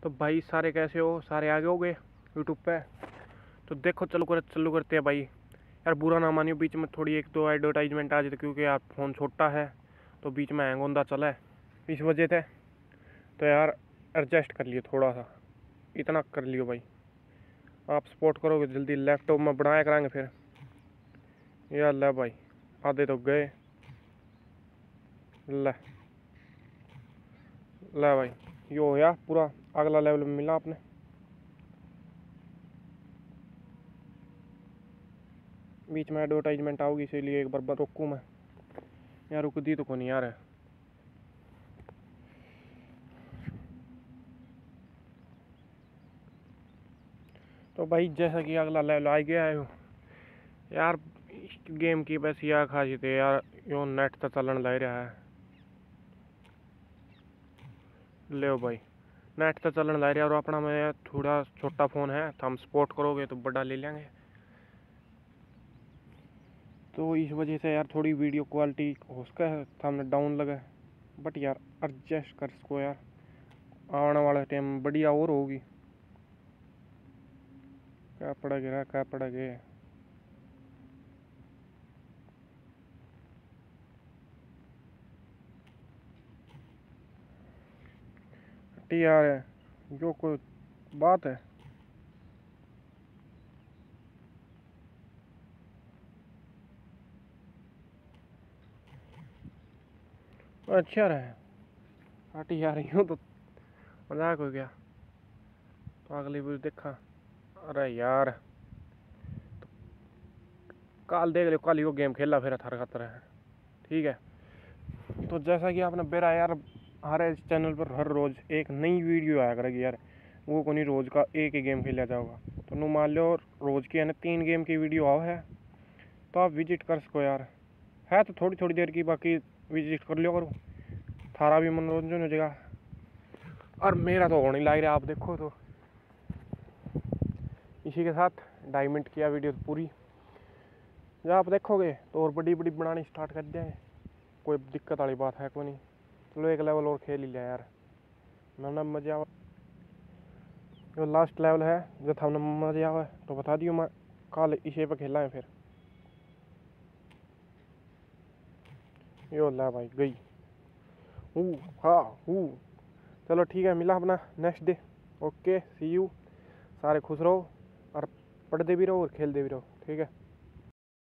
तो भाई सारे कैसे हो, सारे आगे हो गए यूट्यूब पे। तो देखो चलो करते हैं भाई। यार बुरा ना मानियो, बीच में थोड़ी एक दो एडवर्टाइजमेंट आ जाती क्योंकि यार फ़ोन छोटा है तो बीच में हैंग होता चला है, इस वजह से। तो यार एडजस्ट कर लियो, थोड़ा सा इतना कर लियो भाई। आप सपोर्ट करोगे जल्दी लैपटॉप में बनाया कराएंगे फिर। यार ले भाई, आधे तो गए। ले ले भाई, यो हो गया पूरा, अगला लेवल मिला आपने। बीच में एडवर्टाइजमेंट आओगी इसीलिए एक बार रोकूँ मैं। यार रुक दी तो कौन यार है। तो भाई जैसा कि अगला लेवल आ गया है यार। इस गेम की बस यह खासियत है यार, यो नेट तो चलन लग रहा है। ले भाई, नेट तो चलन लग रहा है और अपना में थोड़ा छोटा फ़ोन है तो हम सपोर्ट करोगे तो बड़ा ले लेंगे। तो इस वजह से यार थोड़ी वीडियो क्वालिटी हो सका है सामने डाउन लगा है, बट यार एडजस्ट कर इसको यार, आने वाला टाइम बढ़िया और होगी। क्या पड़ा गया। यार है जो कोई बात है। अच्छा रहे हटी यार, यूँ तो मजाक हो गया। तो अगली वीडियो देखा। अरे यार कल देख लो, कल ही वो गेम खेला फिर थार खातर है। ठीक है, तो जैसा कि आपने बेरा यार, हर इस चैनल पर हर रोज़ एक नई वीडियो आया करेगी यार। वो को नहीं रोज़ का एक ही गेम खेला जाओगा। तो नु मान लो रोज़ की है ना 3 गेम की वीडियो आओ है, तो आप विजिट कर सको यार। है तो थोड़ी थोड़ी देर की, बाकी विजिट कर लियो करो, थारा भी मनोरंजन हो जाएगा और मेरा तो होने लग रहा है। आप देखो तो इसी के साथ 2.5 मिनट किया वीडियो पूरी। जब आप देखोगे तो और बड़ी बड़ी बनानी स्टार्ट कर देंगे, कोई दिक्कत वाली बात है कोई नहीं। चलो एक लेवल और खेल ही लिया यार, मैंने मजा। जो लास्ट लेवल है जो था मजा आवा तो बता दियो, मैं कल इसे पे खेला है फिर। यो ला भाई गई। हाँ चलो ठीक है, मिला अपना next day. Okay see you. सारे खुश रहो और पढ़ते भी रहो और खेलते भी रहो, ठीक है।